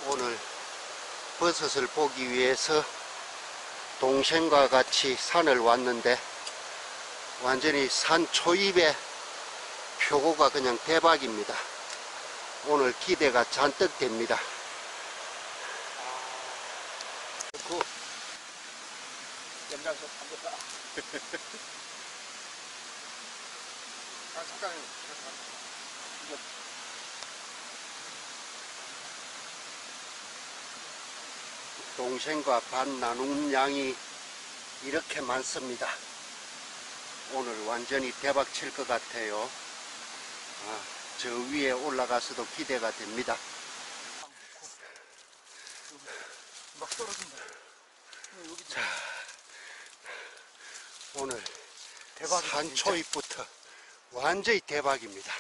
오늘 버섯을 보기 위해서 동생과 같이 산을 왔는데 완전히 산 초입에 표고가 그냥 대박입니다. 오늘 기대가 잔뜩 됩니다. 염장소 갑니다. 잠깐. 동생과 밭 나눈 양이 이렇게 많습니다. 오늘 완전히 대박 칠 것 같아요. 저 위에 올라가서도 기대가 됩니다. 막 떨어진다. 자, 오늘 산 초입부터 완전히 대박입니다.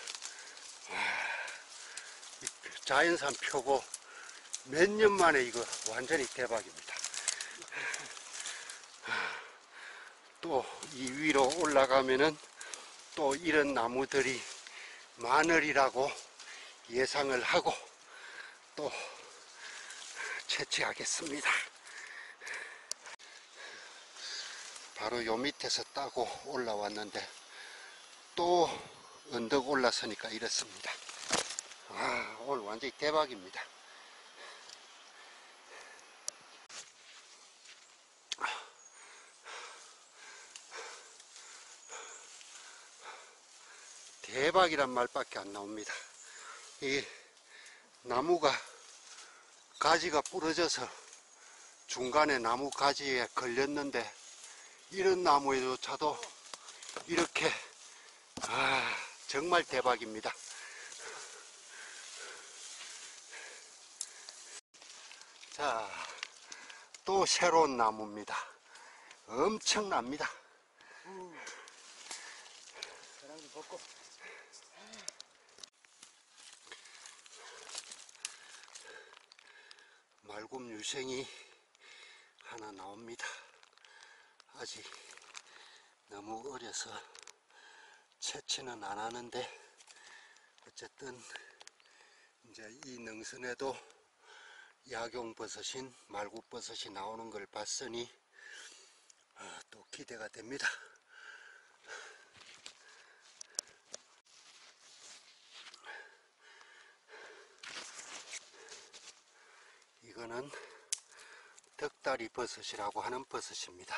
자연산 표고 몇 년 만에 이거 완전히 대박입니다. 또 이 위로 올라가면은 또 이런 나무들이 많으리라고 예상을 하고 또 채취하겠습니다. 바로 요 밑에서 따고 올라왔는데 또 언덕 올라서니까 이렇습니다. 오늘 완전히 대박입니다. 대박이란 말밖에 안 나옵니다. 이 나무가 가지가 부러져서 중간에 나무 가지에 걸렸는데 이런 나무에조차도 이렇게 정말 대박입니다. 자, 또 새로운 나무입니다. 엄청납니다. 계란도 벗고. 말굽 유생이 하나 나옵니다. 아직 너무 어려서 채취는 안 하는데 어쨌든 이제 이 능선에도 약용버섯인 말굽버섯이 나오는 걸 봤으니 또 기대가 됩니다. 이거는 덕다리 버섯이라고 하는 버섯입니다.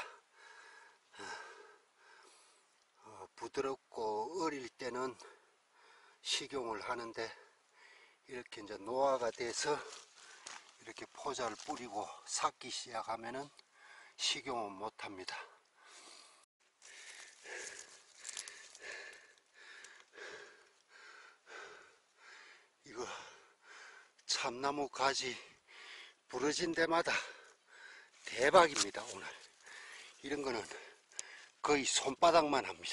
부드럽고 어릴 때는 식용을 하는데 이렇게 이제 노화가 돼서 이렇게 포자를 뿌리고 삭기 시작하면은 식용은 못합니다. 이거 참나무 가지 부러진 데마다 대박입니다. 오늘 이런 거는 거의 손바닥만 합니다.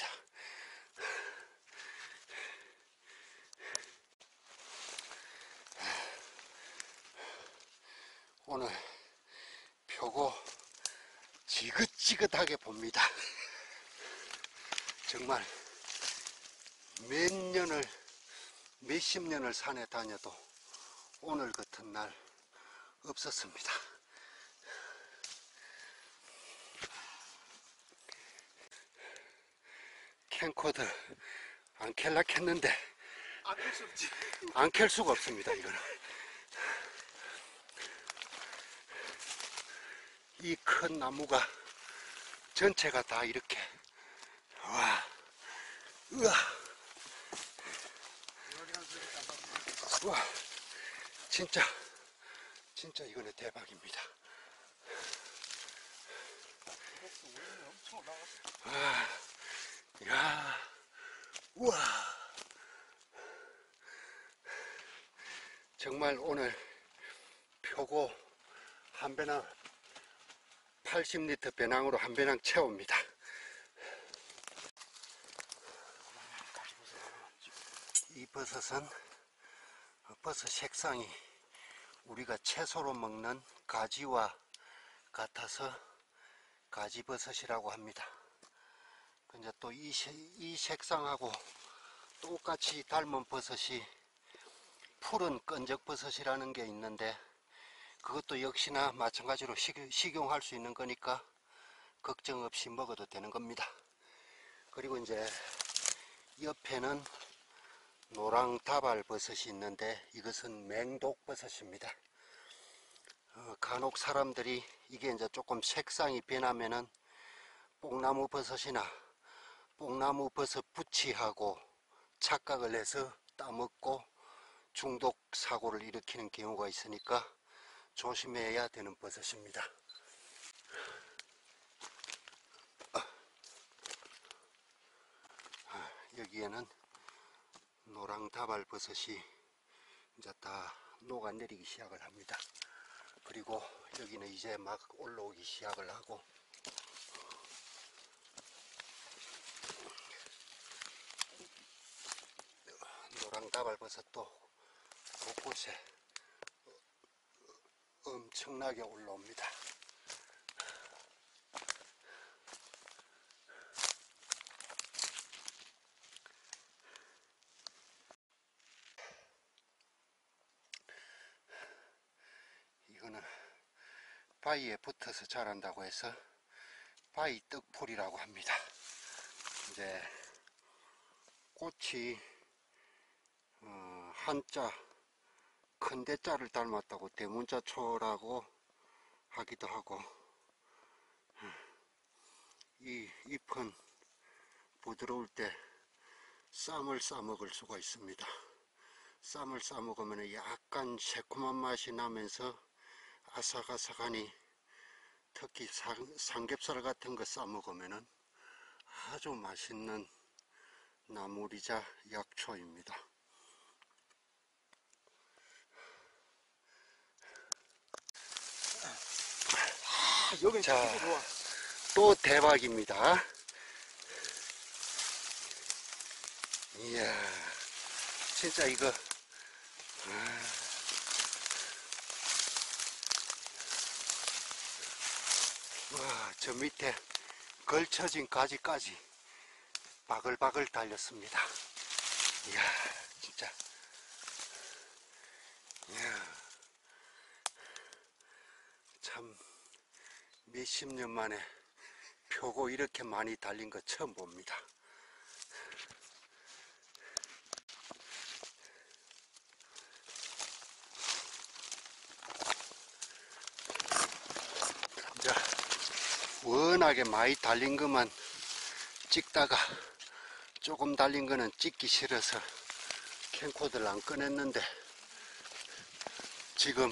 오늘 표고 지긋지긋하게 봅니다. 정말 몇십 년을 산에 다녀도 오늘 같은 날 없었습니다. 캠코더 안 켤라 켰는데 안 켤 수 없지. 안 켤 수가 없습니다. 이거는 이 큰 나무가 전체가 다 이렇게 우와 진짜 이거는 대박입니다. 야, 우와 정말 오늘 표고 한 배낭 80리터 배낭으로 한 배낭 채웁니다. 이 버섯은 버섯 색상이 우리가 채소로 먹는 가지와 같아서 가지버섯이라고 합니다. 근데 또 이 색상하고 똑같이 닮은 버섯이 푸른 끈적버섯이라는 게 있는데 그것도 역시나 마찬가지로 식용할 수 있는 거니까 걱정 없이 먹어도 되는 겁니다. 그리고 이제 옆에는 노랑 다발 버섯이 있는데 이것은 맹독버섯입니다. 간혹 사람들이 이게 이제 조금 색상이 변하면은 뽕나무 버섯이나 뽕나무 버섯 부치하고 착각을 해서 따먹고 중독 사고를 일으키는 경우가 있으니까 조심해야 되는 버섯입니다. 여기에는 노랑 다발 버섯이 이제 다 녹아내리기 시작을 합니다. 그리고 여기는 이제 막 올라오기 시작을 하고, 노랑 다발 버섯도 곳곳에 엄청나게 올라옵니다. 이거는 바위에 붙어서 자란다고 해서 바위 떡풀이라고 합니다. 이제 꽃이 한자 큰 대자를 닮았다고 대문자초라고 하기도 하고, 이 잎은 부드러울 때 쌈을 싸 먹을 수가 있습니다. 쌈을 싸 먹으면 약간 새콤한 맛이 나면서 아삭아삭하니, 특히 삼겹살 같은 거 싸 먹으면 아주 맛있는 나물이자 약초입니다. 여기 자, 진짜 좋아. 또 대박입니다. 이야, 진짜 이거 와, 저 밑에 걸쳐진 가지까지 바글바글 달렸습니다. 이야, 진짜. 이야, 참 몇십 년 만에 표고 이렇게 많이 달린 거 처음 봅니다. 이제 워낙에 많이 달린 것만 찍다가 조금 달린 거는 찍기 싫어서 캠코더를 안 꺼냈는데, 지금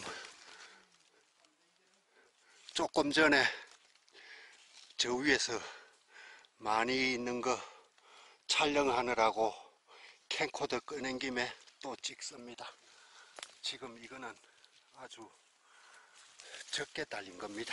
조금 전에 저 위에서 많이 있는 거 촬영하느라고 캠코더 꺼낸 김에 또 찍습니다. 지금 이거는 아주 적게 달린 겁니다.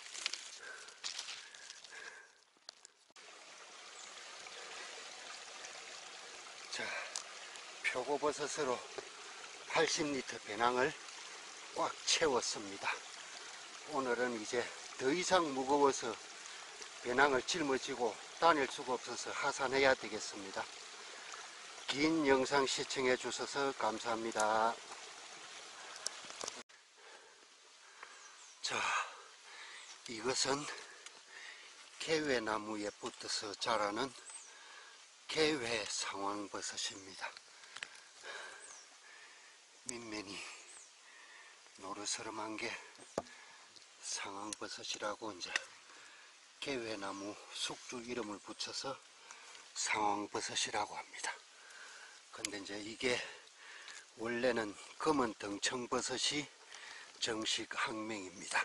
자, 표고버섯으로 80리터 배낭을 꽉 채웠습니다. 오늘은 이제 더 이상 무거워서 배낭을 짊어지고 다닐 수가 없어서 하산해야 되겠습니다. 긴 영상 시청해 주셔서 감사합니다. 자, 이것은 개회나무에 붙어서 자라는 개회 상황버섯입니다. 밑면이 노르스름한 게 상황버섯이라고 이제 개회나무 숙주 이름을 붙여서 상황버섯이라고 합니다. 근데 이제 이게 원래는 검은 덩청버섯이 정식 학명입니다.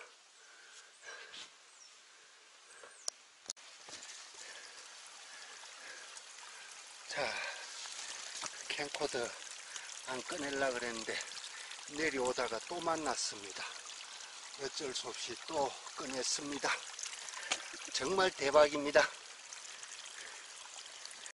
자, 캠코더 안 꺼내려고 그랬는데 내려오다가 또 만났습니다. 어쩔 수 없이 또 꺼냈습니다. 정말 대박입니다.